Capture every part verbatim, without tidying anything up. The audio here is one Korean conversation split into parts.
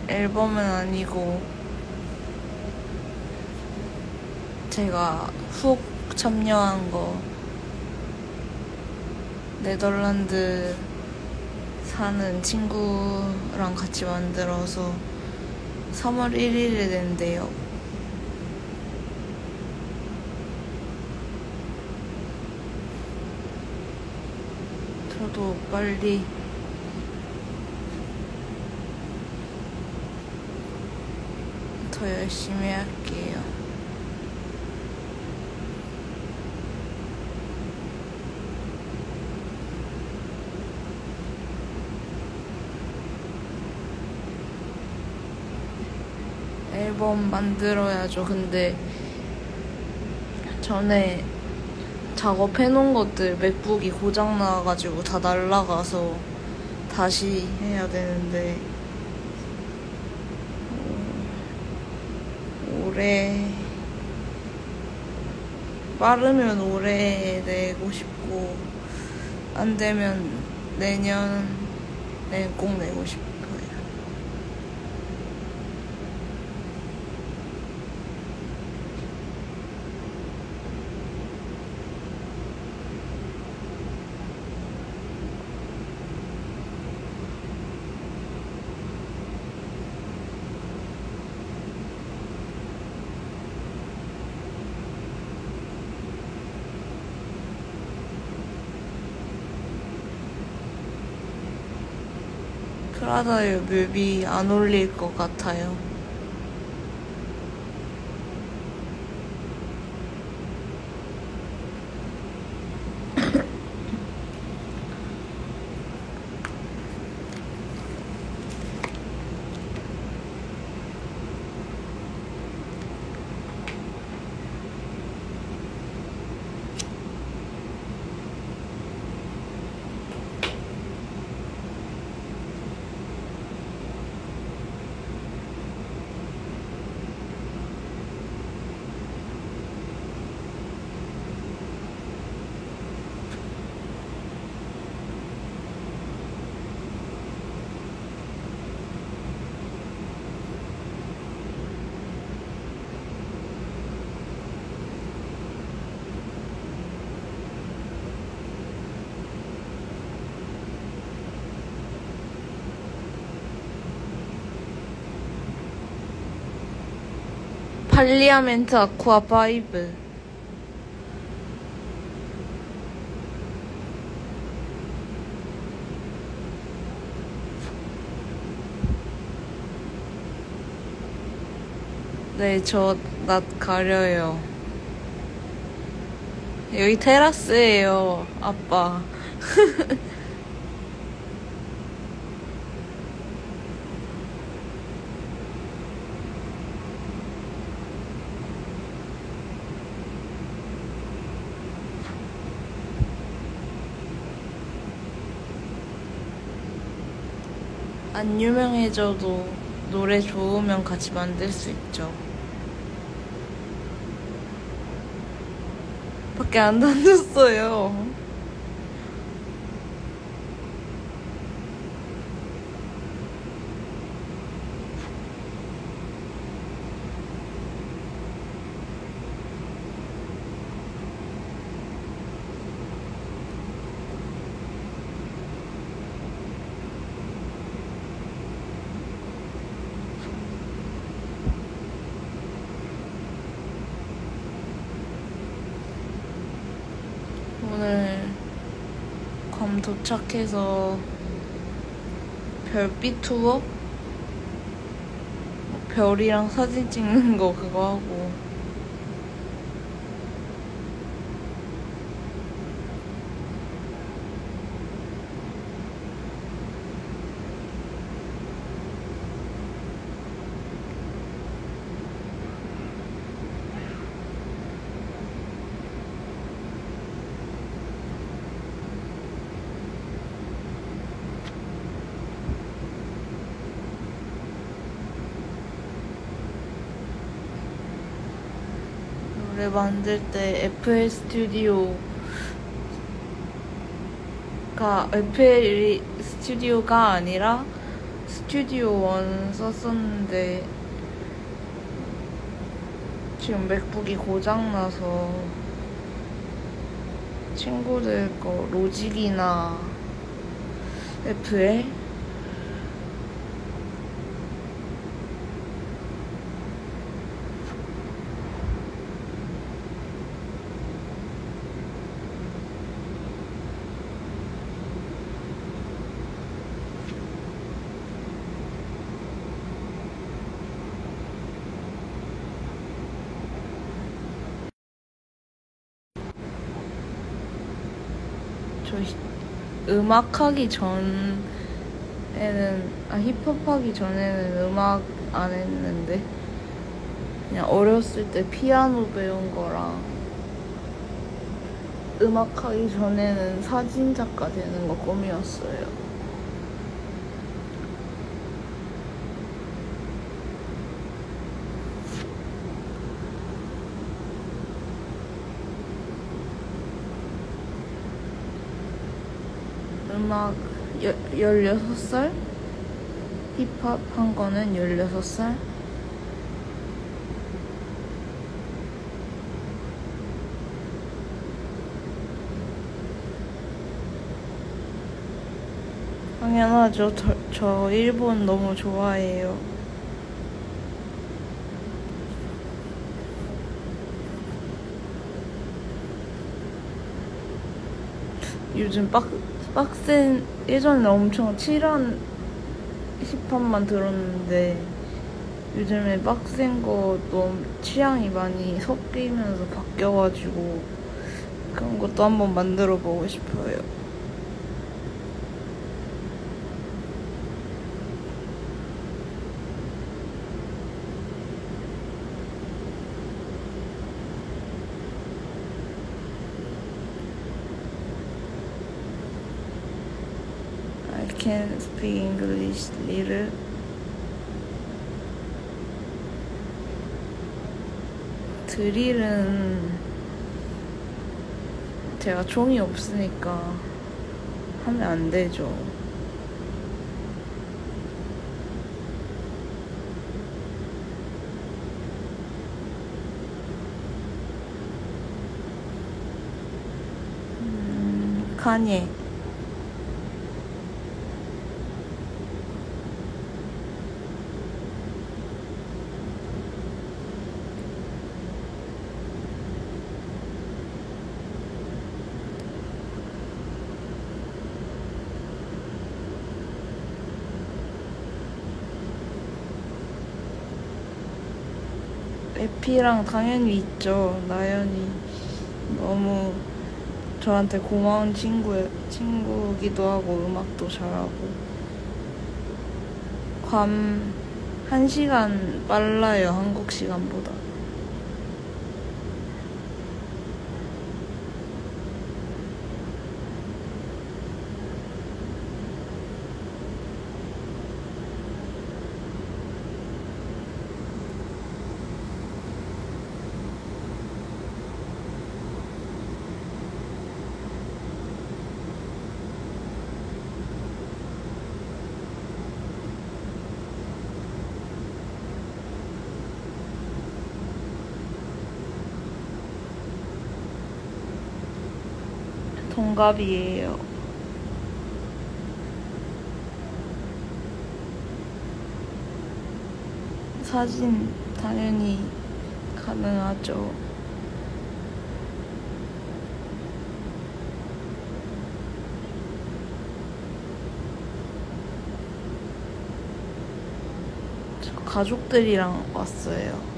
앨범은 아니고 제가 훅 참여한 거 네덜란드 사는 친구랑 같이 만들어서 삼월 일일에 낸대요. 저도 빨리 더 열심히 할게요. 앨범 만들어야죠. 근데 전에 작업해놓은 것들 맥북이 고장나가지고 다 날라가서 다시 해야 되는데 올해 빠르면 올해 내고 싶고 안 되면 내년에 꼭 내고 싶어요. 프라다의 뮤비 안 올릴 것 같아요. 팔리아멘트 아쿠아 파이브. 네, 저 낯 가려요. 여기 테라스예요, 아빠. 안 유명해져도 노래 좋으면 같이 만들 수 있죠. 밖에 안 던졌어요. 오늘 괌 도착해서 별빛 투어? 별이랑 사진 찍는 거 그거 하고 노래 만들 때 에프엘 스튜디오가 에프엘 스튜디오가 아니라 스튜디오 원 썼었는데 지금 맥북이 고장나서 친구들 거 로직이나 애플 저 음악 하기 전에는, 아, 힙합 하기 전에는 음악 안 했는데, 그냥 어렸을 때 피아노 배운 거랑, 음악 하기 전에는 사진작가 되는 거 꿈이었어요. 음악 여, 열여섯 살? 힙합 한 거는 열여섯 살? 당연하죠. 저, 저 일본 너무 좋아해요. 요즘 빡, 빡센, 예전에 엄청 칠한 힙합만 들었는데 요즘에 빡센 거 너무 취향이 많이 섞이면서 바뀌어가지고 그런 것도 한번 만들어 보고 싶어요. I can speak English little. 드릴은 제가 종이 없으니까 하면 안 되죠. 음, 카니에. 에피랑 당연히 있죠. 나연이 너무 저한테 고마운 친구, 친구기도 하고 음악도 잘하고. 괌 한 시간 빨라요, 한국 시간보다. 동갑이에요. 사진 당연히 가능하죠. 저 가족들이랑 왔어요.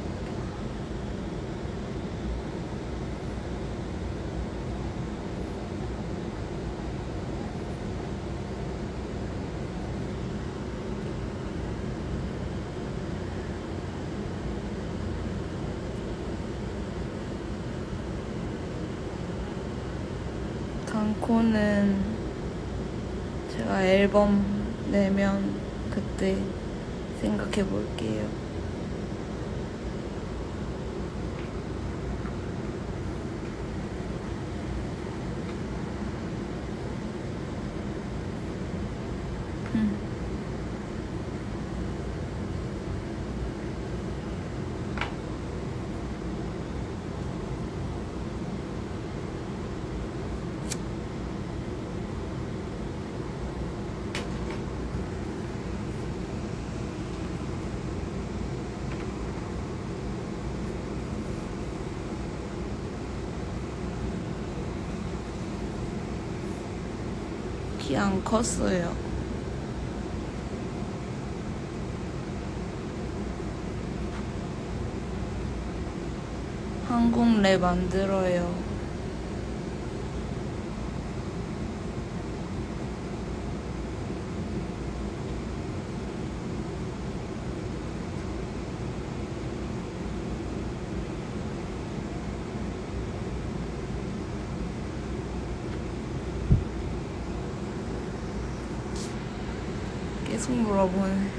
단코는 제가 앨범 내면 그때 생각해 볼게요. 음. 키 안 컸어요. 한국 랩 안 들어요. 계속 물어보네.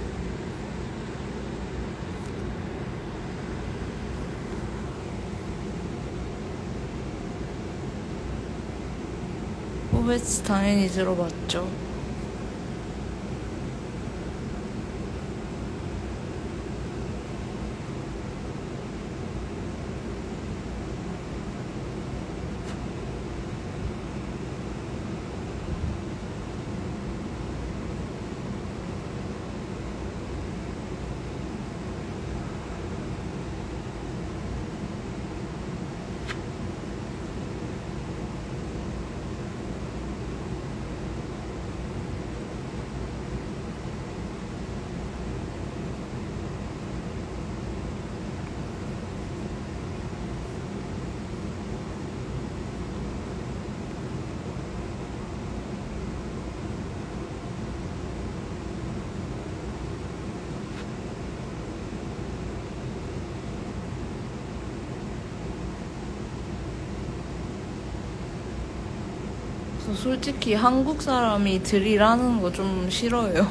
호베츠 당연히 들어봤죠. 저 솔직히 한국 사람이 드릴하는 거 좀 싫어요.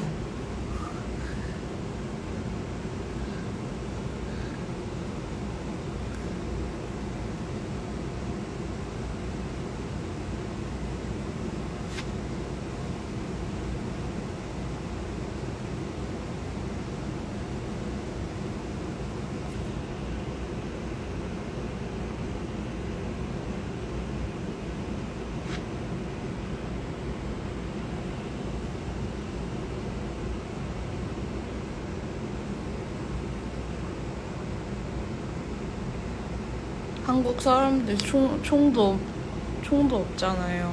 한국 사람들 총, 총도, 총도 없잖아요.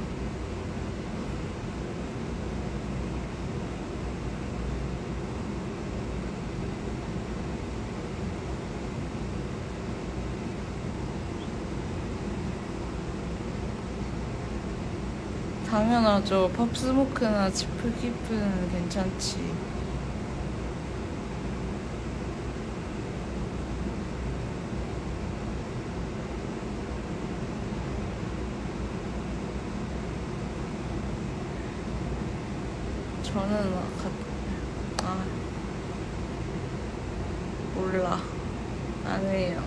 당연하죠. 팝스모크나 지프키프는 괜찮지. 저는 가, 아 몰라 안 해요.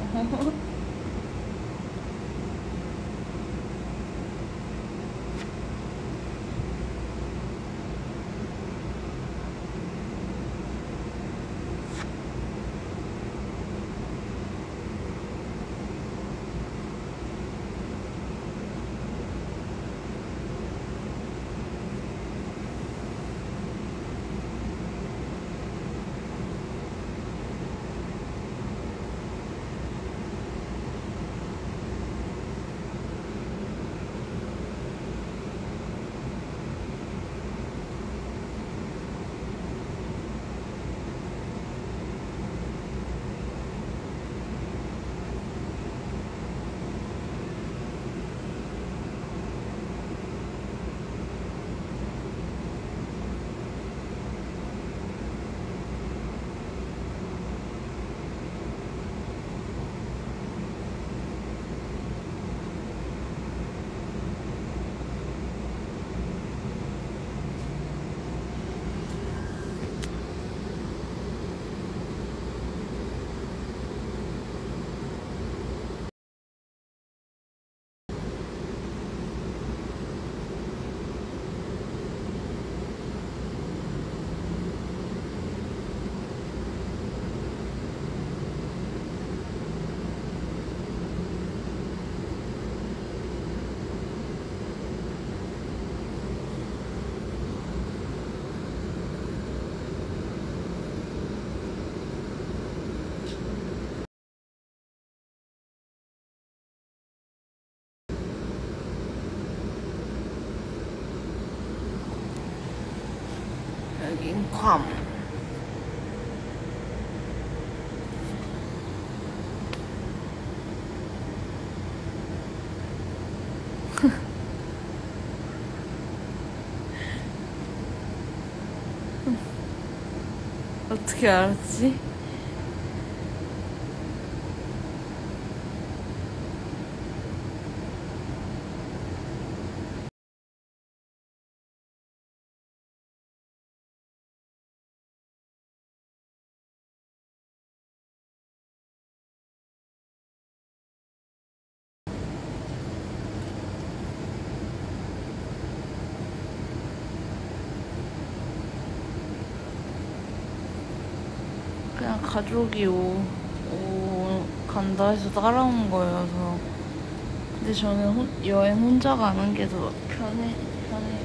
괌. 어떻게 알았지? 그냥 가족이 오, 오 간다 해서 따라온 거여서. 근데 저는 혼, 여행 혼자 가는 게 더 편해 편해.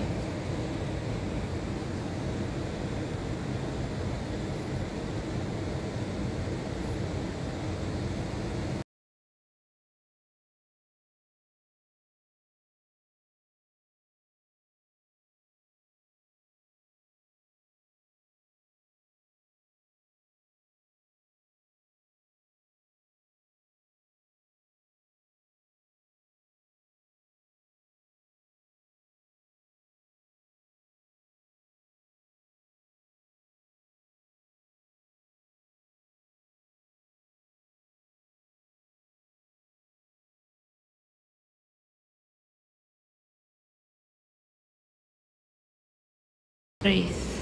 그레이스.